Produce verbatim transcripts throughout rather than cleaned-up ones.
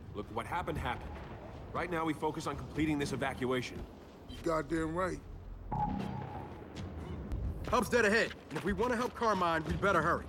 Look, what happened happened. Right now we focus on completing this evacuation. You goddamn right. Hub's dead ahead, and if we want to help Carmine, we better hurry.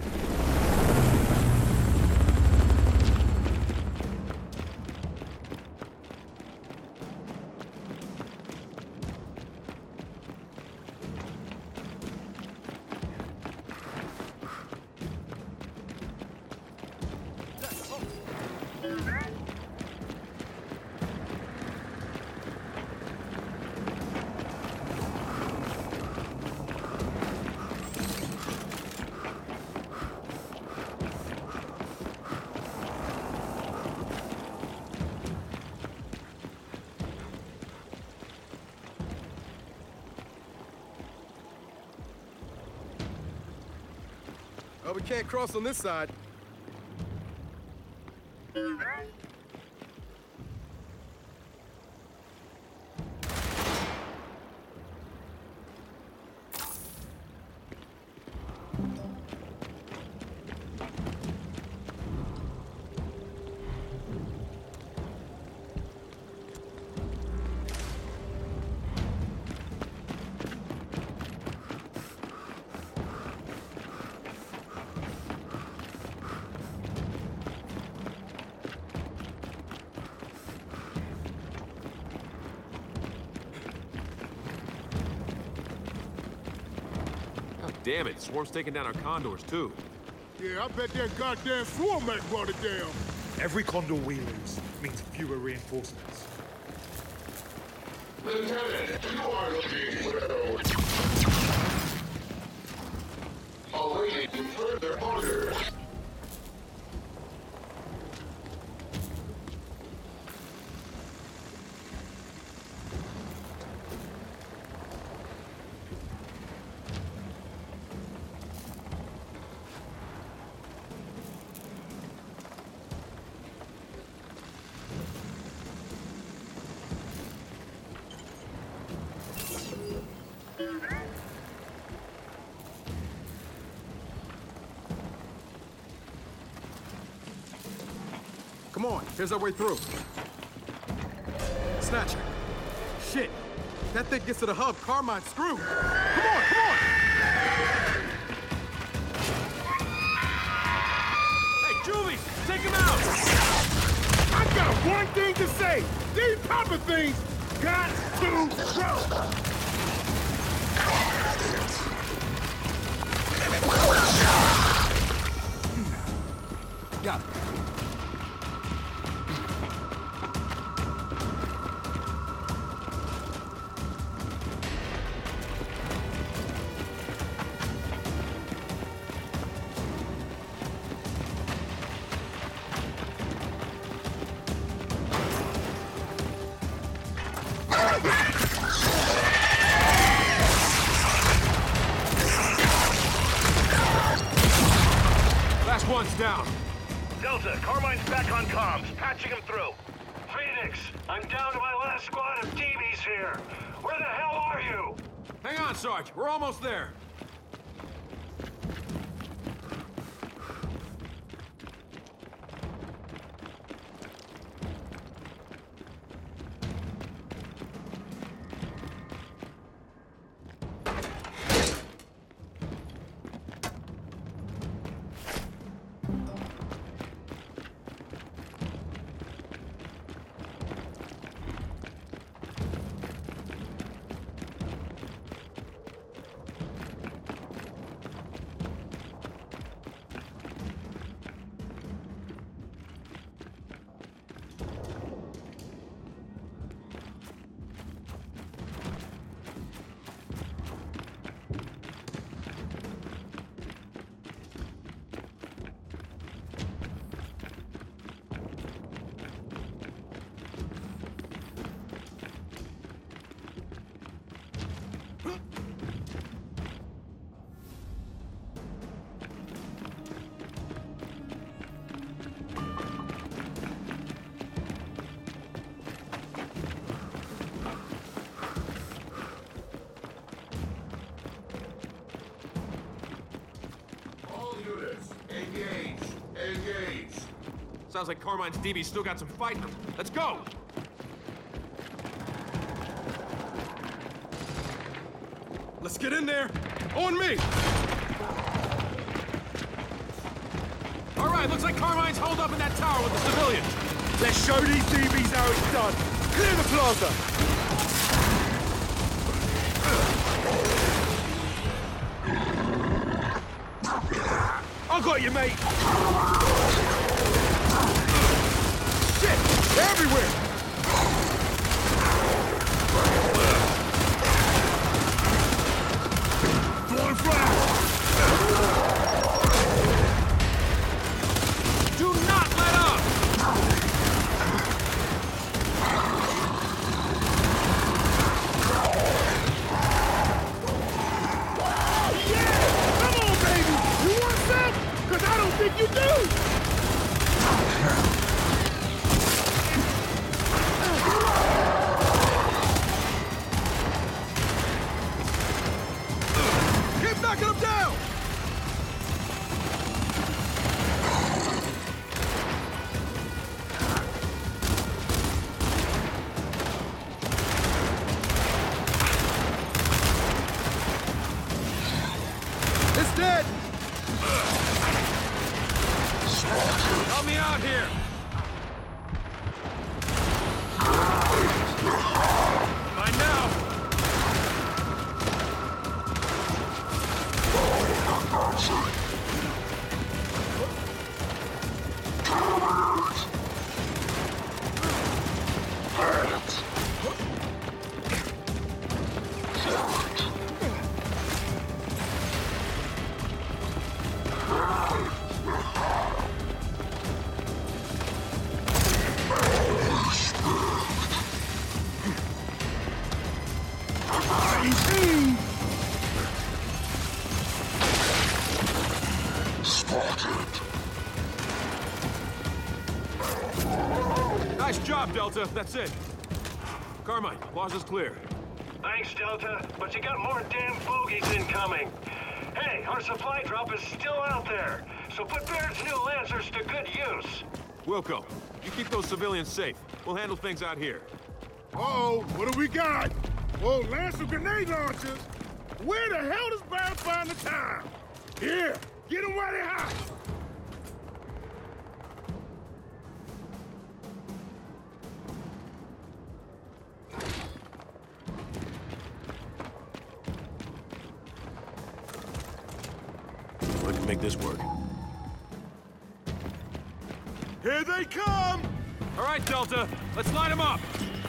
Oh, we can't cross on this side. Damn it, Swarm's taking down our condors, too. Yeah, I bet that goddamn swarm mech brought it down. Every condor we lose means fewer reinforcements. Lieutenant, you are looking well. Awaiting further orders. Come on, here's our way through. Snatcher. Shit. That thing gets to the hub, Carmine's screwed. Come on, come on! Hey, Juvies, take him out! I got one thing to say. These Papa things got to go. Got it. Last one's down. Delta, Carmine's back on comms, patching him through. Phoenix, I'm down to my last squad of T Vs here. Where the hell are you? Hang on, Sarge. We're almost there. Sounds like Carmine's D B's still got some fight in them. Let's go! Let's get in there. On me. All right, looks like Carmine's holed up in that tower with the civilians. Let's show these D Bs how it's done. Clear the plaza. I got you, mate. Shit! They're everywhere. Throwing flash. Do not let up! Come on, baby! You want some? Because I don't think you do! Keep knocking them down. It's dead. Help me out here! Fine now! Nice job, Delta. That's it. Carmine, plaza's clear. Thanks, Delta, but you got more damn bogeys incoming. Hey, our supply drop is still out there, so put Baird's new Lancers to good use. Wilco, you keep those civilians safe. We'll handle things out here. Uh-oh, what do we got? Whoa, Lancer grenade launchers? Where the hell does Baird find the time? Here, get them while they're hot. We can make this work. Here they come! All right, Delta, let's line them up.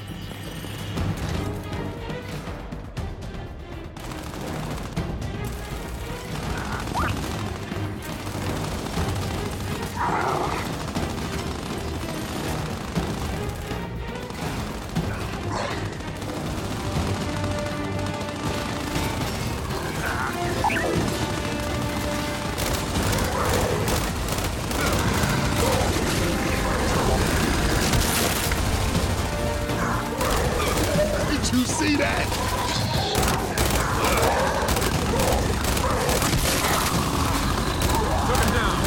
Did you see that? Took him down.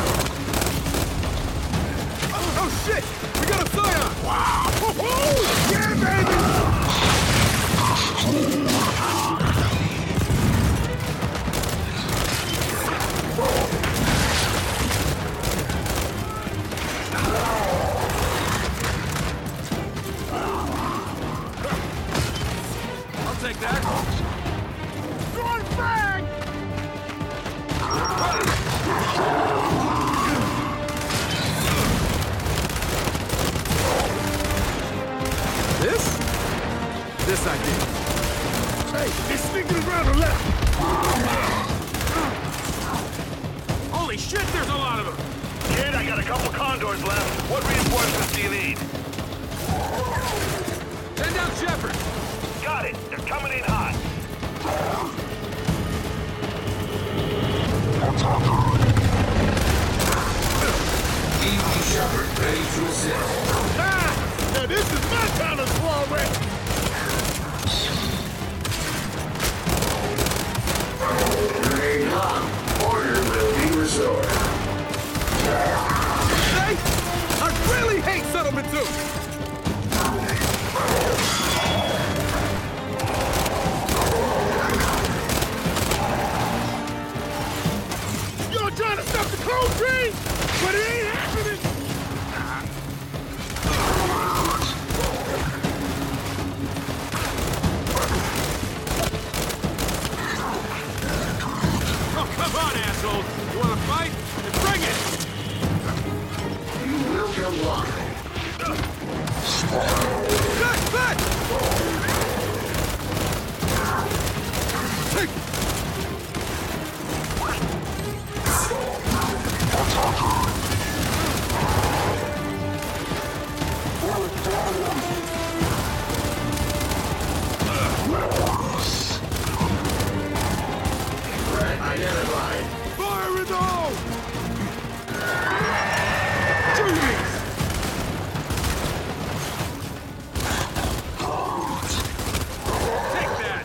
Oh shit! We got a Scion! Wow! Woo-hoo! Yeah, baby! I'll take that. Throwing frag! This? This I did. Hey, they're sneaking around the left. Holy shit, there's a lot of them. Kid, I got a couple condors left. What reinforcements do you need? Send down Shepard. Got it. They're coming in hot. D B Shepard ready to assist. Ah! Now this is my kind of soiree! Remain hot. Order will be restored. Hey! really hate Settlement two! Y'all trying to stop the cold train? But it ain't happening! Oh, come on, assholes! You wanna fight? Then bring it! You will belong. Back, back! Take it! Threat identified. Fire in the hole! Take that!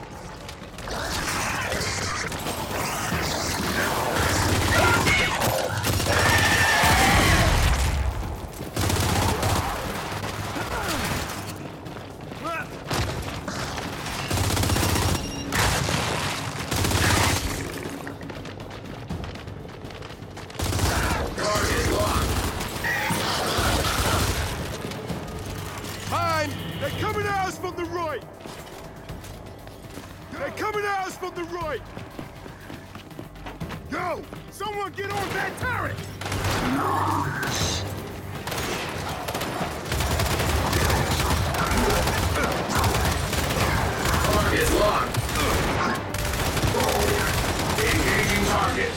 Target locked. Time! They're coming at us from the right! They're coming at us from the right! Yo! Someone get on that turret! Target locked. Engaging target.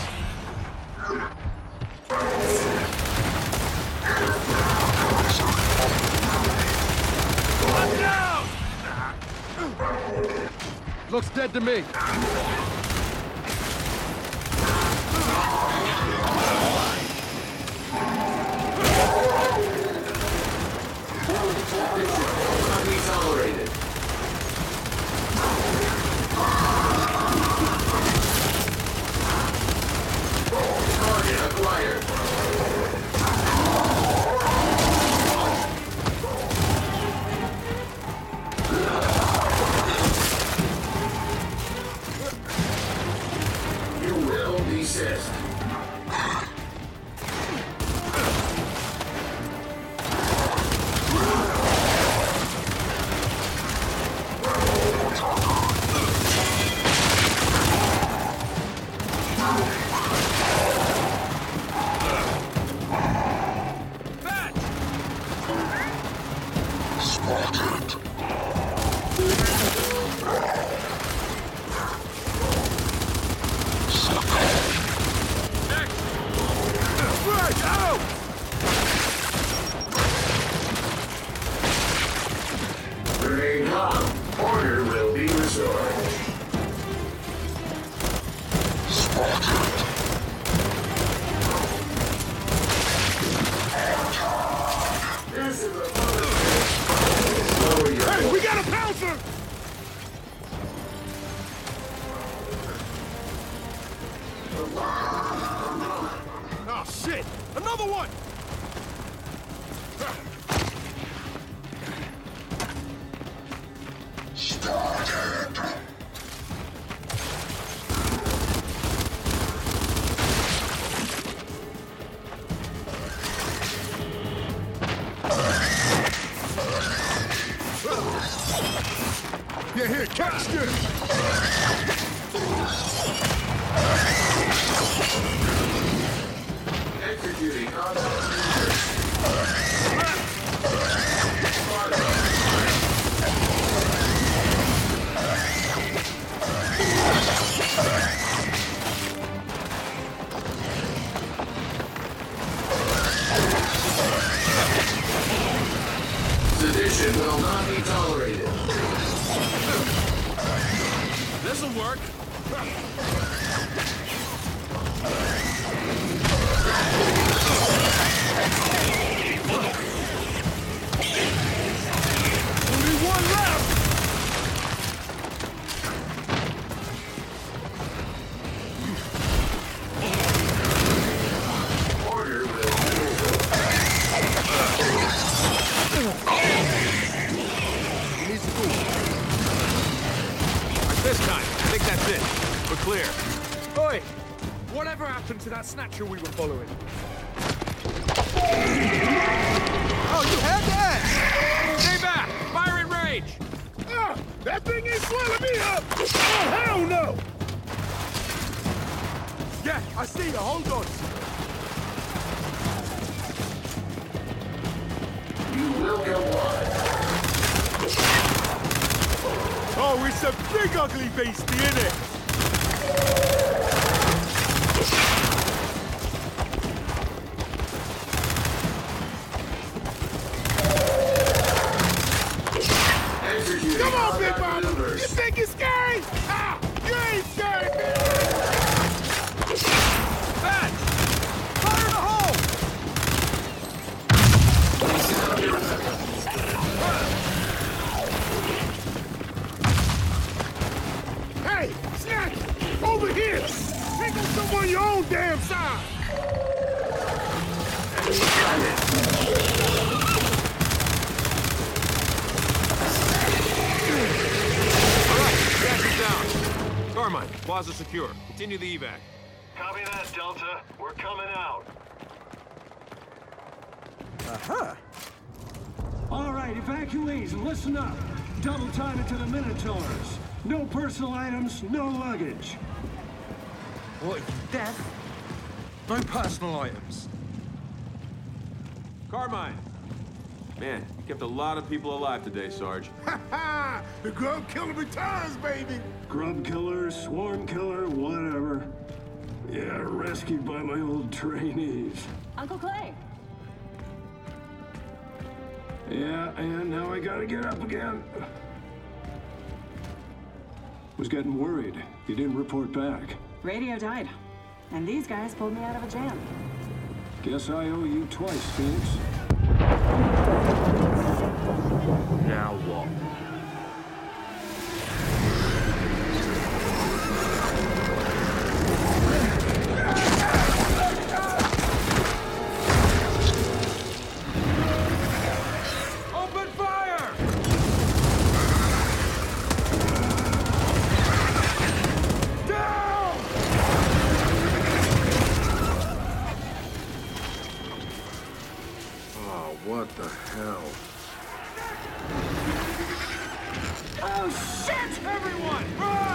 One down! Looks dead to me. Not be tolerated. Target acquired. You will desist. Back! Next! Right, out! Remain calm. Order will be restored. This is a Lower your Hey, we got a pouncer! Oh, shit! Another one! Yeah, here, catch this! executing combat. Sedition will not be tolerated. This'll work. Only one left! Order will be restored. clear. Oi! Whatever happened to that snatcher we were following? Oh, you had that? Stay back! Fire at range! Ah, that thing ain't swelling me up! Oh, hell no! Yeah, I see you. Hold on. You will get one. Oh, it's a big ugly beastie, innit? Executing Come on, Big combat Mama! You maneuvers. think it's scary? Ah, you ain't scary, man! Badge! Fire in the hole! Hey, Snatch! Over here! Take on someone your own damn side! All right, gas is down. Carmine, plaza secure. Continue the evac. Copy that, Delta. We're coming out. Uh-huh. All right, evacuees, listen up. Double time it to the Minotaurs. No personal items, no luggage. What, you deaf? No personal items. Carmine! Man, you kept a lot of people alive today, Sarge. Ha ha! The grub killer returns, baby! Grub killer, swarm killer, whatever. Yeah, rescued by my old trainees. Uncle Clay. Yeah, and now I gotta get up again. Was getting worried. You didn't report back. Radio died. And these guys pulled me out of a jam. Guess I owe you twice, Phoenix. Now what? Open fire! Down! Oh, what the hell? Oh, shit! Everyone, run!